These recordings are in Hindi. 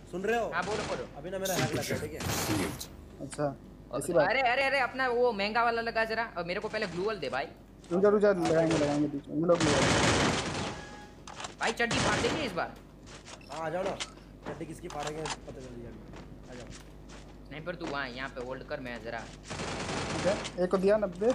सुन रहे हो? हाँ बोलो बोलो। अभी ना मेरा हैक लग गया, ठीक है? अच्छा ऐसी बात। अरे अरे अरे अपना वो महंगा वाला लगा जरा, और मेरे को पहले ग्लूवल दे भाई। रुक जा लगाएंगे बीच में हम लोग। भाई चड्डी फाड़ देंगे इस बार। हाँ आ जाओ ना, चड्डी किसकी फाड़ेंगे पता चल जाएगा। आ जाओ। स्नाइपर तू वहाँ यहाँ पे होल्ड कर, मैं जरा। ठीक है, एक को दिया 90।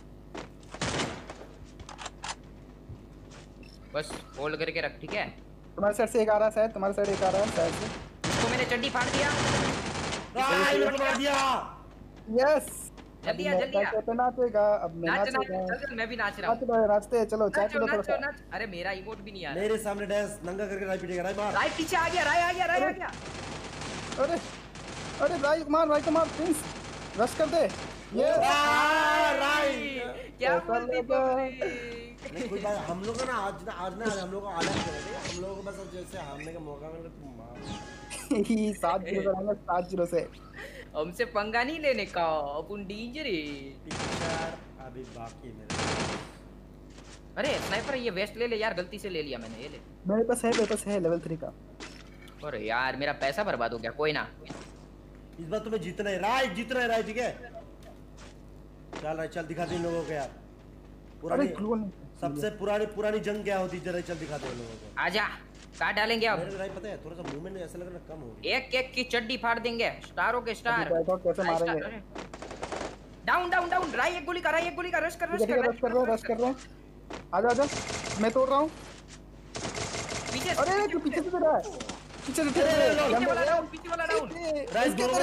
बस होल्ड करके रख, ठीक है? तुम्हारे साइड से एक आ रहा है शायद, तुम्हारे साइड एक आ रहा है शायद से। इसको मैंने चड्डी फाड़ दिया। मार दिया। यस जल्दी आ जल्दी आ। पे नाचेगा अब मैं नाच नाच, नाचेगा। चल मैं भी नाच रहा हूँ। नाचते हैं, चलो चाय पी लो थोड़ा सा। नाच। अरे मेरा इमोट भी नहीं आ रहा। मेरे सामने डांस नंगा करके राय पीटेगा, राय मार। राय पीछे आ गया, राय आ गया, राय आ गया। अरे अरे भाई को मार प्लीज, रश कर दे। ये राय क्या बोलती पब्लिक। नहीं कोई बात, हम लोग ना आज हम लोग को आलस करेंगे, हम लोगों को बस जैसे हारने का मौका मिले तो मार। 7-0 से हमसे पंगा नहीं लेने का, अपन डेंजर है। पिक्चर अभी बाकी मेरे। अरे स्नाइपर ये वेस्ट ले ले यार, गलती से ले लिया मैंने, ये ले। मेरे पास है लेवल 3 का। अरे यार मेरा पैसा बर्बाद हो गया, कोई ना। इस बार तुम्हें जीतना है राय, ठीक है? चल राय चल, दिखा दे इन लोगों को यार पुरानी, सबसे पुरानी जंग क्या होती है, चल दिखा दे इन लोगों को। आजा काट डालेंगे अब। मेरे राय पता है थोड़ा सा मूवमेंट ऐसा लग रहा है कम हो गया। एक एक की चड्डी फाड़ देंगे, स्टारों के स्टार। कैसे मारेंगे? डाउन राय एक गोली का, रश कर रहे हैं। आजा मैं तोड़ रहा हूँ पीछे। अरे तू पीछे से रहा है, पीछे वाला डाउन। राइस दोनों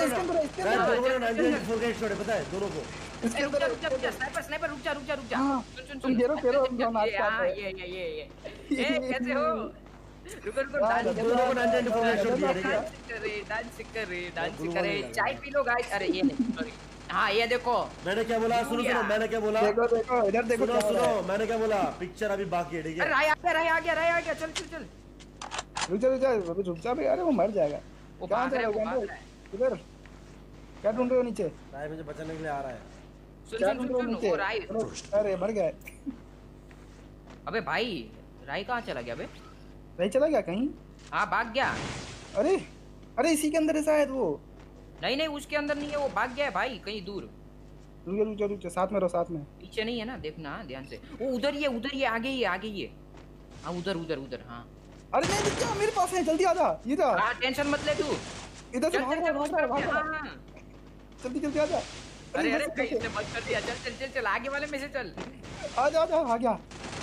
को पता है दोनों को। स्नाइपर रुक जा। सुन घेरो ये कैसे हो? रुको दोनों को 994 शॉट दिया, ठीक है? डांस करे चाय पी लो गाइस। अरे ये नहीं सॉरी। हाँ ये देखो मैंने क्या बोला, सुनो मैंने क्या बोला, देखो इधर देखो, सुनो मैंने क्या बोला, पिक्चर अभी बाकी है, ठीक है? राय आ गया चल। रुक जा भाई, अरे वो मर जाएगा। वो भाग रहा है। इधर क्या ढूंढ रहे हो? नीचे राय मुझे बचाने के लिए आ रहा है। सुन वो राय। अरे मर गया। अबे भाई राय कहाँ चला गया? राय चला गया कहीं? हाँ भाग गया। अरे इसी के अंदर है शायद वो। नहीं उसके अंदर नहीं है, वो भाग गया है भाई कहीं दूर। रुक जा, साथ में रहो, साथ में। पीछे नहीं है ना, देखना ध्यान से। वो उधर ही आगे ही है। हाँ उधर हाँ। अरे नहीं दिख गया, मेरे पास है, जल्दी आजा। ये जा। हाँ टेंशन मत ले तू, इधर से भाग रहा। जल्दी आजा। अरे कहीं से मत कर दिया। चल आगे वाले में से चल। आजा आ गया।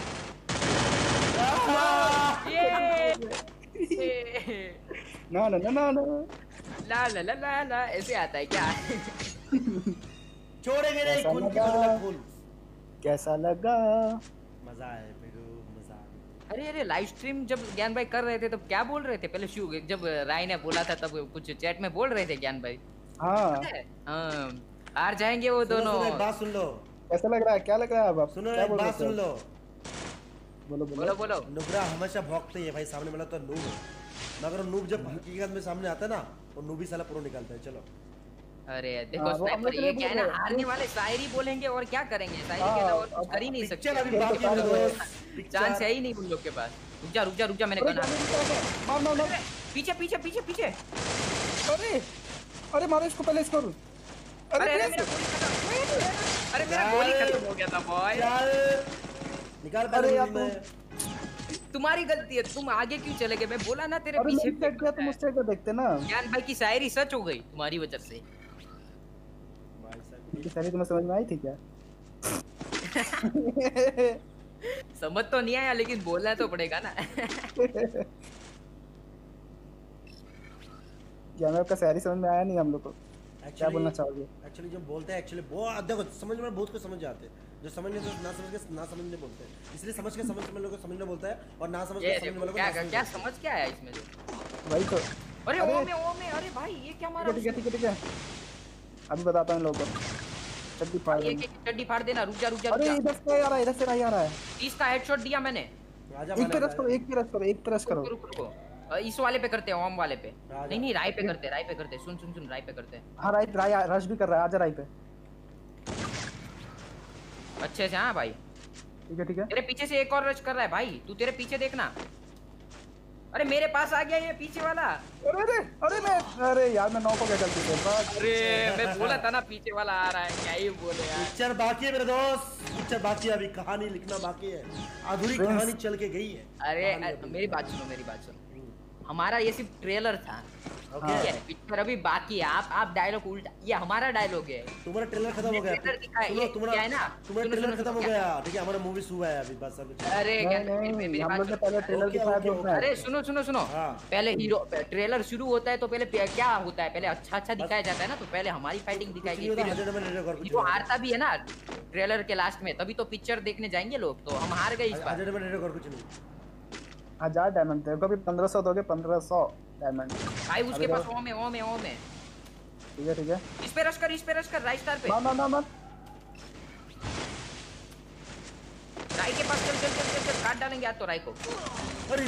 ना ला ऐसे आता है क्या? छोड़ेंगे नहीं, खून की खून। कैसा लगा? मजा आया मेरे, मजा। अरे लाइव स्ट्रीम जब ज्ञान भाई कर रहे थे तब क्या बोल रहे थे पहले? जब राय ने बोला था तब कुछ चैट में बोल रहे थे ज्ञान भाई। हाँ हार जाएंगे वो दोनों। बात सुन लो, कैसा लग रहा है? क्या लग रहा है अब? सुनो एक बात सुन लो। बोलो। नुब्रा हमेशा भौंकते है भाई, सामने मिला तो नूब, मगर नूब जब हकीकत में सामने आता है ना, वो नूब ही साला प्रो निकलता है। चलो अरे देखो स्नाइपर ये क्या है ना, हारने वाले शायरी बोलेंगे और क्या करेंगे, शायरी के अलावा कुछ कर ही नहीं सकते। चांस है ही नहीं उन लोग के पास। रुक जा मैंने कहा मार। पीछे। अरे मारो इसको पहले, इसको। अरे मेरा गोली खत्म हो गया था बॉय। निकाल। अरे यार तुम्हारी गलती है, तुम आगे क्यों चले गए? मैं बोला ना तेरे पीछे। तुम उस साइड देखते ना। ज्ञान भाई की शायरी सच हो गई तुम्हारी वजह से। की शायरी तुम्हें समझ में आई थी क्या? समझ तो नहीं आया, लेकिन बोलना तो पड़ेगा ना। ज्ञान आपका शायरी समझ में आया नहीं हम लोग को। क्या बोलना चाहोगे? एक्चुअली जब बोलते हैं बहुत देखो समझ में बहुत कुछ समझ जाते हैं, जो समझ नहीं तो ना समझने बोलते हैं, इसलिए समझ के समझने लोगों को समझने बोलता है, और ना समझ के समझने वालों को क्या समझ क्या आया इसमें? वही तो। अरे ओ में अरे भाई ये क्या मारा? ठीक है अभी बताता हूं इन लोगों को। चड्डी फाड़ देना। रुक जा। अरे इधर से आ रहा है। इसका हेडशॉट दिया मैंने। एक पे रश करो। रुको इस वाले पे करते हैं, ओम वाले पे। नहीं राय पे करते। सुन राय पे करते हैं। हां राय रश भी कर रहा है, आजा राय पे अच्छे से। हाँ भाई ठीक है। तेरे पीछे से एक और रश कर रहा है भाई, तू तेरे पीछे देखना। अरे मेरे पास आ गया ये पीछे वाला। अरे यार मैं नॉक हो गया गलती से। अरे मैं बोला था ना पीछे वाला आ रहा है, क्या ही बोले यार। पिक्चर बाकी है मेरे दोस्त, पिक्चर बाकी है, अभी कहानी लिखना बाकी है, अधूरी कहानी चल के गई है। अरे मेरी बात सुनो, हमारा ये सिर्फ ट्रेलर था, ठीक है, पिक्चर अभी बाकी है। आप डायलॉग उल्टा, ये हमारा डायलॉग है। तुम्हारा ट्रेलर खत्म हो गया, क्या है ना, तुम्हारा ट्रेलर खत्म हो गया, ठीक है, हमारा मूवी शुरू है अभी बस अभी। अरे हम लोग ने पहले ट्रेलर दिखाया। अरे सुनो, पहले हीरो ट्रेलर शुरू होता है तो पहले क्या होता है, पहले अच्छा दिखाया जाता है ना, तो पहले हमारी फाइटिंग दिखाएगी, हीरो हारता भी है ना ट्रेलर के लास्ट में, तभी तो पिक्चर देखने जाएंगे लोग। तो हम हार गए इस बार। कुछ नहीं, 1000 डायमंड तेरे को भी 1500 दोगे, 1500 डायमंड भाई उसके पास ओम है। ठीक है इस पे रश कर राइट स्टार पे। मार राई के पास चल काट डालेंगे आज तो राई को। अरे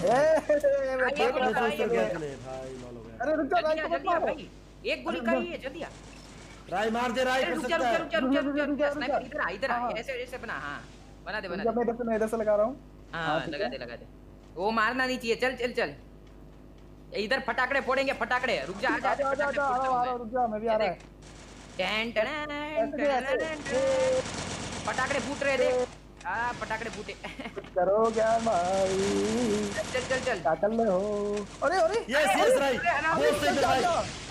रुक जा राई को मत मार भाई, एक गोली का ही है, जल्दी आ। राई मार दे, राई कर सकता है। रुक जा, इधर आ, ऐसे बना। हां बना दे। मैं इधर से लगा रहा हूं। हां लगा दे। वो मारना नहीं चाहिए। चल इधर फटाकड़े फोड़ेंगे, फटाकड़े। रुक जा, आ जा, रुक जा, मैं भी आ रहा है। फटाकड़े फूट रहे थे। फटाकड़े फूटे। करो क्या भाई, चल क्या कर रहे हो? अरे यस राई, बहुत सही भाई।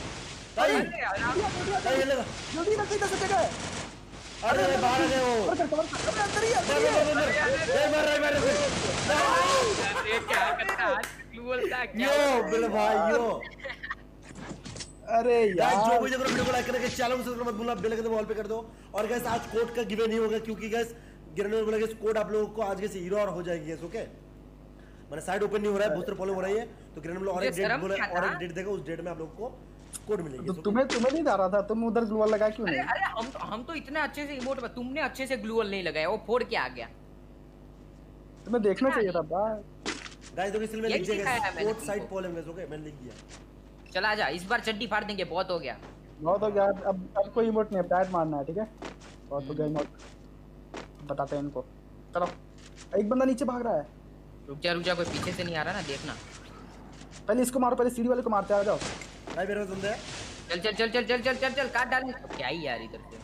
जल्दी रख इधर से जगह। अरे बाहर गए हो, अंदर ही क्या करता है यो भाई यो। अरे यार जो भी वीडियो को लाइक करके चैनल को सब्सक्राइब मत भूलना, बेल आइकन वॉल पे कर दो। और गाइस आज कोड का गिवे नहीं होगा, क्योंकि गाइस गिरने बोला गाइस कोड आप लोगों को आज के से हीरो और हो जाएगी गाइस। ओके, मैंने साइड ओपन नहीं हो रहा है, बूस्टर फॉलो हो रही है, तो गिरने बोला और एक डेट बोला, और एक डेट देगा, उस डेट में आप लोगों को कोड मिलेगी। तो तुम्हें नहीं जा रहा था, तुम उधर ग्लू वॉल लगा क्यों नहीं? अरे हम तो इतने अच्छे से इमोट, तुमने अच्छे से ग्लू वॉल नहीं लगाया, वो फोड़ के आ गया। तुम्हें देखना चाहिए था भाई। गाइस देखो इसलिए मैं लिख दिया गाइस, कोड साइड पॉल में। ओके मैंने लिख दिया। चला जा, इस बार चड्डी फाड़ देंगे, बहुत हो गया। अब कोई इमोट नहीं है, पैड मारना है, ठीक है? बहुत हो गया इमोट, बताते हैं इनको। चलो, एक बंदा नीचे भाग रहा है। रुक जा, कोई पीछे से नहीं आ रहा ना, देखना। पहले इसको मारो, पहले सीढ़ी वाले को मारते, आ जाओ। भाई मेरे पास बंदा है। चल काट डाल। क्या ही यार इधर से।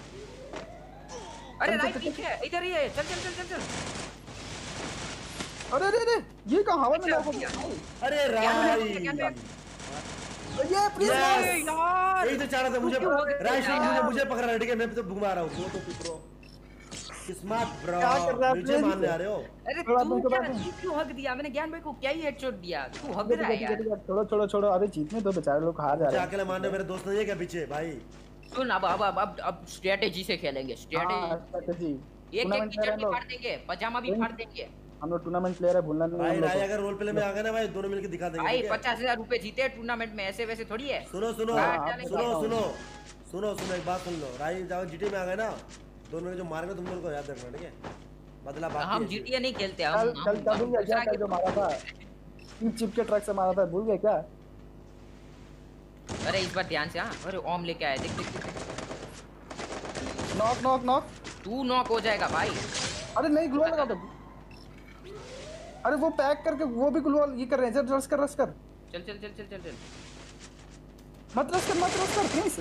अरे राइट पीछे, इधर ही है। चल। अरे ये कहां हवा में लगा? अरे राई ये प्लीज यार यही तो चाह रहा था, मुझे पकड़ रहा है, ठीक है, मैं तो घुमा रहा हूं। तो प्रो स्मार्ट ब्रो, मुझे मारने आ रहे हो? अरे तू क्यों हक दिया? मैंने ज्ञान भाई को क्या ही हेडशॉट दिया, तू हक रहा है यार। छोड़ो, अबे जीतने दो, बेचारे लोग हार जा रहे हैं। अकेले मारने मेरे दोस्त नहीं है क्या पीछे भाई? सुन, अब स्ट्रेटजी से खेलेंगे। स्ट्रेटजी एक टीचर भी फाड़ देंगे, पजामा भी फाड़ देंगे। हम लोग टूर्नामेंट प्लेयर है, भूलना नहीं। भाई राय अगर रोल प्ले में आ गए ना भाई, दोनों मिलकर दिखा देंगे। भाई 50,000 रुपए जीते टूर्नामेंट में, ऐसे वैसे थोड़ी है। सुनो एक बात सुन लो, राय जाओ जीटी में आ गए ना, दोनों जो मारेंगे तुम लोगों को याद रखना, ठीक है? बदला बाकी हम जीटीए नहीं खेलते, हम भूल गया क्या जो मारा था, चिप के ट्रक से मारा था, भूल गए क्या? अरे इस बार ध्यान से। हां अरे ओम लेके आए, देख। नॉक तू नॉक हो जाएगा भाई। अरे नहीं, ग्लो लगा दो। अरे वो पैक करके वो भी ग्लो ये कर रहे हैं। रश कर। चल। मत रश कर प्लीज।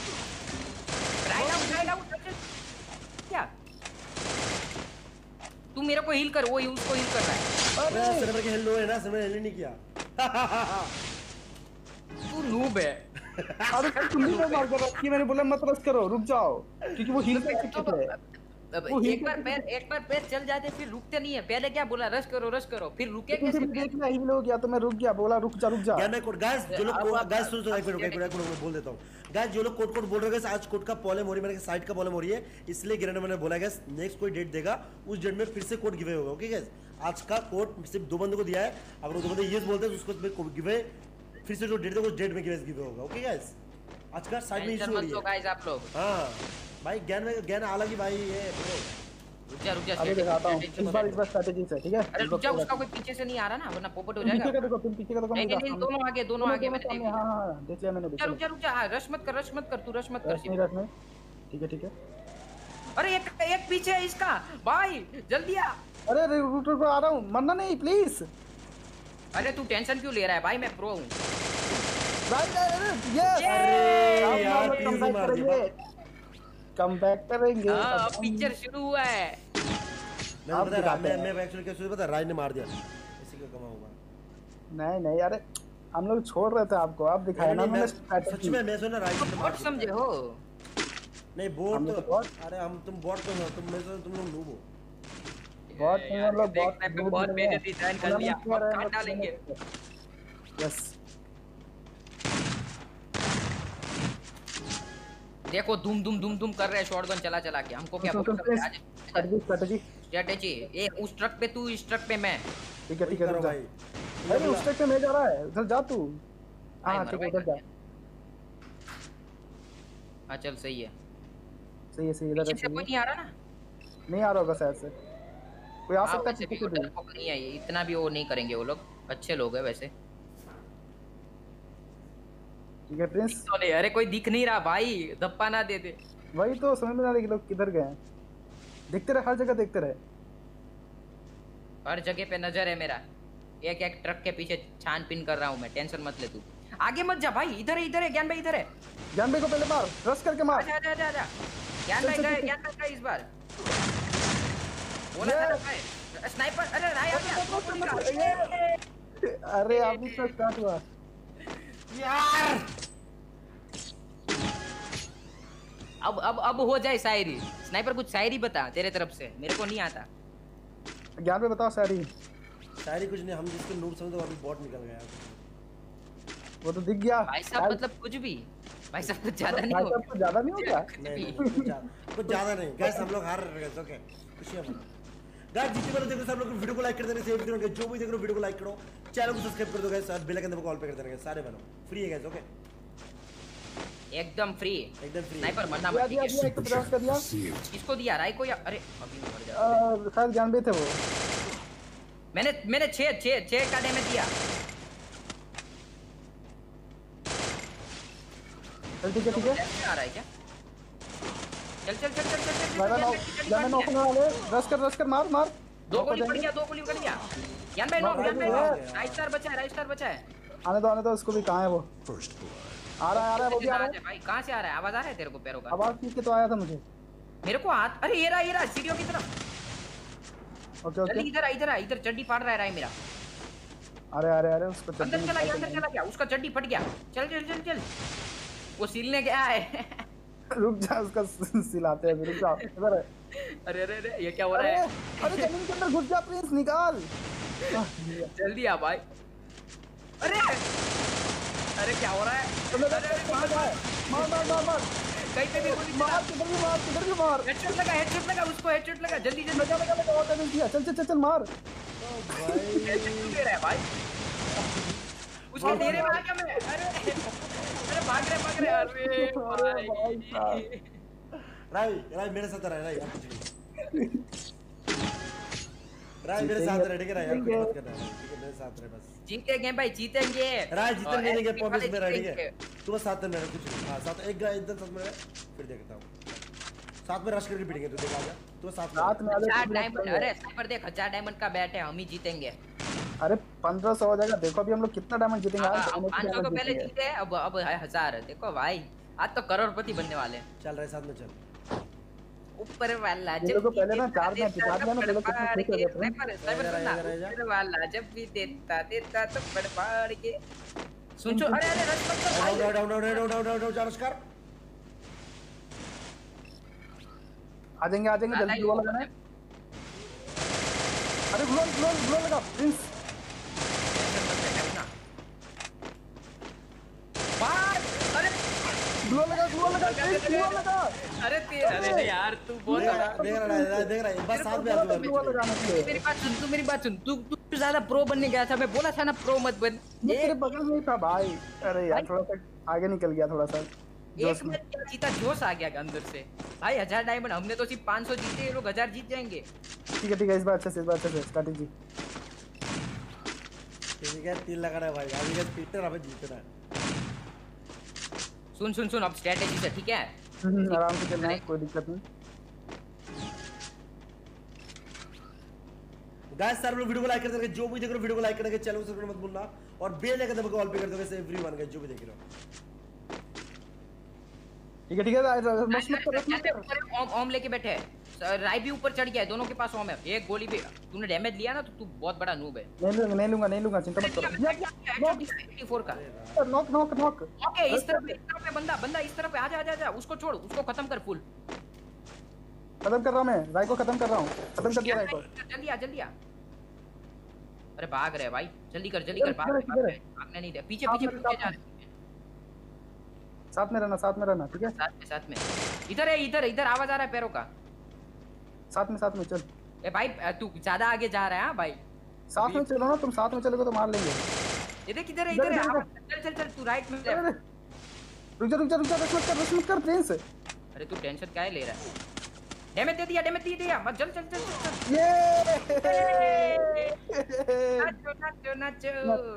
राइट आउट चल। क्या तू मेरे को हील कर, वो उसको हील कर रहा है। अरे सर्वर के हेलो है ना, सर्वर हेल नहीं किया। तू नूब है। अरे तुम भी मार कर रखी, मैंने बोला मत रश करो, रुक जाओ, क्योंकि वो हील कर चुके हैं। एक बार पैर चल जाते फिर रुकते नहीं है। पहले क्या बोला, रश करो, फिर रुके कैसे? देखना हील हो गया तो मैं रुक गया, बोला रुक जा। क्या कोड गाइस, जो लोग गाइस सुनो, एक मिनट मैं बोल देता हूं। गाइस जो लोग कोड बोल रहे हैं, आज कोड का प्रॉब्लम हो रही है, मेरे साइट का प्रॉब्लम हो रही है, इसलिए गिरने मैंने बोला गाइस नेक्स्ट कोई डेट देगा, उस डेट में फिर से कोड गिवे होगा। ओके गाइस, आज का कोड सिर्फ 2 बंदों को दिया है, अगर 2 बंदे यस बोलते हैं तो उसको गिवे, फिर से जो डेट देगा उस डेट में गिवे होगा। ओके गाइस, आज का साइड में इशू हो रही है गाइस आप लोग। हां भाई, ज्ञान अलग ही भाई है ब्रो। रुक जा अभी दिखाता हूं, इस बार स्ट्रेटजी से, ठीक है? अरे रुक जा, उसका कोई पीछे से नहीं आ रहा ना, वरना पोपट हो जाएगा। पीछे का देखो नहीं, दोनों आगे मैंने देख लिया। हां देख लिया मैंने। रुक जा, रश मत कर, तू रश मत कर। ठीक है। अरे एक पीछे है इसका भाई, जल्दी आ। अरे रुक आ रहा हूं, मरना नहीं प्लीज। अरे तू टेंशन क्यों ले रहा है भाई, मैं प्रो हूँ। कम बैक करेंगे। अब पिक्चर शुरू हुआ है। मैं एक्चुअली क्या पता, राज ने मार दिया, इसी को कमा होगा। नहीं अरे हम लोग छोड़ रहे थे आपको, आप दिखाया ना। मैंने सच में मैं सुना राज ने बॉट समझे हो। नहीं बोट तो, अरे हम तुम बॉट तो हो, तुम मैं तुम लोग नूब हो। बॉट नहीं, हम लोग बहुत बेइज्जती सहन कर लिया, काट डालेंगे। यस देखो धूम धूम धूम धूम कर रहे हैं शॉटगन चला चला के। हमको क्या स्ट्रेटजी ये उस ट्रक पे तू, इस ट्रक पे मैं। ठीक है भाई। अरे उस ट्रक पे मैं जा रहा है, उधर जा तू। हां ठीक है उधर जा। हां चल सही है इधर से कोई नहीं आ रहा ना? नहीं आ रहा होगा शायद से, कोई आ सकता है पीछे से नहीं है, इतना भी वो नहीं करेंगे, वो लोग अच्छे लोग हैं वैसे। ठीक है प्रिंस। तो नहीं, अरे कोई दिख नहीं रहा भाई, धप्पा ना दे दे। वही तो समझ में ना रही लोग किधर गए। देखते रहे, हर जगह देखते रहे, हर जगह पे नजर है मेरा। एक एक ट्रक के पीछे छानबीन कर रहा हूँ मैं, टेंशन मत ले तू। आगे मत जा भाई, इधर है ज्ञान भाई, इधर है। ज्ञान भाई को पहले मार, रश करके मार। जा ज्ञान भाई गए इस बार। बोला था ना भाई स्नाइपर। अरे राय आ गया। अरे अभी तो स्टार्ट हुआ यार। अब हो जाए शायरी। स्नाइपर कुछ शायरी बता तेरे तरफ से, मेरे को नहीं आता। ज्ञान पे बताओ शायरी कुछ नहीं, हम जिसको नूब समझते अभी बॉट निकल गया। वो तो दिख गया भाई साहब, मतलब कुछ भी भाई साहब, कुछ ज्यादा नहीं हो गया। कुछ ज्यादा नहीं हो गया। नहीं कुछ ज्यादा नहीं गाइस, हम लोग हार रहे हैं। ओके खुशी है गाइस, जितने बार देखो सब लोग वीडियो को लाइक कर देना, शेयर करो, जो भी देख रहे हो वीडियो को लाइक करो, चैनल को सब्सक्राइब कर दो गाइस, और बेल आइकन दबाओ, कॉल पे कर देना सारे बनो, फ्री है गाइस। ओके एकदम फ्री। स्नाइपर मरना मत। दिया एक प्रयास कर दिया। किसको दिया? राय को या? अरे अभी मर जा। शायद ज्ञान भी थे वो। मैंने 6 का डैमेज दिया। चल ठीक है आ रहा है क्या? चल जाने नौकने वाले, रश कर मार। दो गोली पड़ गया। ज्ञान भाई नॉक, राइट स्टार बचा है। आने दो उसको भी। कहां है वो? आ रहा है वो भी आ रहा है भाई। कहां से आ रहा है? आवाज आ रहा है तेरे को? पैरों का आवाज ठीक है तो आया था मुझे। मेरे को हाथ। अरे ये रहा सीढ़ियों की तरफ। ओके इधर चड्डी फाड़ रहा है मेरा। अरे उसको अंदर चला गया, उसका चड्डी फट गया। चल वो सिलने गया है। रुक जा, उसका सिलाते हैं। रुक जा, इधर है। अरे ये क्या हो रहा है? अरे जमीन के अंदर घुस जा प्रिंस, निकाल जल्दी आ भाई। अरे क्या हो रहा है? मार कहीं पे भी गोली मार, किधर भी मार। हेडशॉट लगा उसको, हेडशॉट लगा। जल्दी लगा और डैमेज दिया। चल मार भाई। हेडशॉट दे रहा है भाई, उसके घेरे में आ गया मैं। अरे भाग रहे। अरे भाई राय मेरे साथ रहा है यार, कुछ नहीं। राय मेरे साथ रह, ठीक है यार, कुछ मत करना। ठीक है मेरे साथ रहे बस। जीतेंगे भाई, जीतेंगे। राय जीतेंगे नहीं, प्रॉमिस मेरा, ठीक है। तू बस साथ में रह, कुछ नहीं। हां साथ एक गाय इधर साथ में रह, फिर देखता हूं। साथ में रश करके पिटेंगे, तू देख आ जा। तू साथ में 4 डायमंड। अरे स्नाइपर देख, 1000 डायमंड का बैट है, हम ही जीतेंगे। अरे 1500 हो जाएगा। देखो अभी हम लोग कितना डायमंड जीतेंगे। 500 तो पहले जीते, अब 1000। देखो भाई, आज तो करोड़पति बनने वाले हैं। चल रहे साथ में चल। ऊपर वाला जब भी पहले ना 4 मैच जिता दिया ना, तो लोग कितने खुश हो जाते हैं। ऊपर वाला जब भी देता तो बड़बड़ के सुन। अरे रश मत कर भाई। डाउन जा रश कर। आ जाएंगे जल्दी ग्लो लगाना है। अरे ग्लो लगा प्रिंस। ग्लो लगा। अरे यार तू बोल देख रहा है बस साथ में आ। मेरी बात सुन। तू ज्यादा प्रो बनने गया था, मैं बोला था ना प्रो मत बन। ये तेरे बगल में था भाई। अरे यार थोड़ा सा आगे निकल गया, थोड़ा सा एक मैच क्या जीता, जोश आ गया अंदर से भाई। 1000 डायमंड, हमने तो सिर्फ 500 जीते, ये लोग 1000 जीत जाएंगे। ठीक है इस बार अच्छे से स्ट्रेटजी। ठीक है 3 लगा रहा है भाई, अभी का पीटर हमें जीतना है। सुन अब स्ट्रेटजी से, ठीक है। आराम से चलना है, कोई दिक्कत नहीं। गाइस सारे लोग वीडियो को लाइक कर देंगे, जो भी देख रहे हो वीडियो को लाइक करके चैनल को सब्सक्राइब मत भूलना और बेल आइकन दबा के ऑल पे कर दो गाइस एवरीवन गाइस जो भी देख रहे हो। ठीक है मत कर। ओम लेके बैठे है, राय भी ऊपर चढ़ गया है, दोनों के पास ओम है। एक गोली भी तूने डैमेज लिया ना तो तू बहुत बड़ा नूब है। नहीं लूंगा चिंता मत करो। 84 का नॉक ओके। इस तरफ है बंदा इस तरफ है। आजा उसको छोड़, उसको खत्म कर। फुल खत्म कर रहा हूं मैं, राय को खत्म कर रहा हूं। खत्म कर दिया राय को। जल्दी आ। अरे भाग रहे भाई, जल्दी कर भागने नहीं दे। पीछे जा रहे हैं। साथ में रहना ठीक है। साथ में इधर आवाज आ रहा है पैरों का। साथ में चल। ए भाई तू ज्यादा आगे जा रहा है। हां भाई साथ में चलो ना, तुम साथ में चलोगे तो मार लेंगे। ये देख इधर है। चल तू राइट में रुक जा रश मत कर प्लेन से। अरे तू टेंशन काहे ले रहा है? डैमेज दे दिया मत। चल ये नाचो।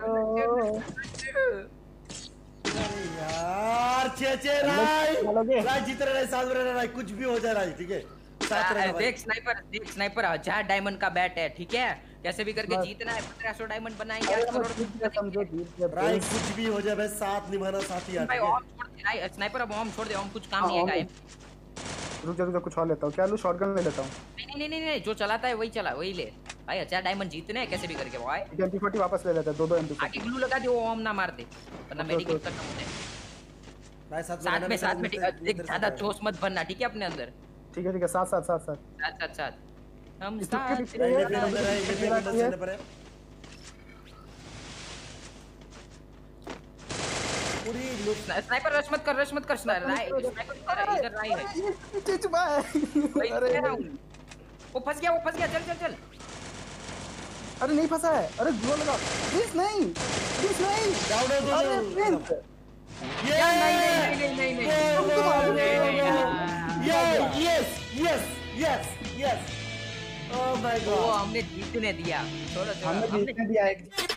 यार चेचे राय जीत रहे साथ में रहना राय, कुछ भी हो जाए राय ठीक है साथ रहना भाई। देख स्नाइपर 1000 डायमंड का बैट है ठीक है, कैसे भी करके जीतना है। 1500 डायमंड बनाएंगे 8 करोड़ समझो जीत गए राय, कुछ भी हो जाए भाई साथ निभाना साथी यार ठीक है। स्नाइपर अब हम छोड़ दे, हम कुछ काम नहीं है। रुक जा कुछ और लेता हूं। क्या लूं? शॉटगन ले लेता हूं। नहीं जो चलाता है वही ले भाई। 1000 डायमंड जीतने हैं कैसे भी करके भाई। MP40 वापस ले लेता है। 2 MP40 आगे ग्लू लगा दे, वो ओम ना मार दे वरना मेडिकेट खत्म हो जाए। भाई साथ में देख ज्यादा जोश मत बनना ठीक है अपने अंदर। ठीक है साथ हम स्नाइपर रश मत कर स्नाइपर इधर राय है। पीछे छुपा है। अरे वो फंस गया चल। अरे नहीं फंसा है। अरे ग्लो लगा। प्लीज नहीं down yes oh my god हमने जीतने दिया। छोड़ो हमने जीतने दिया।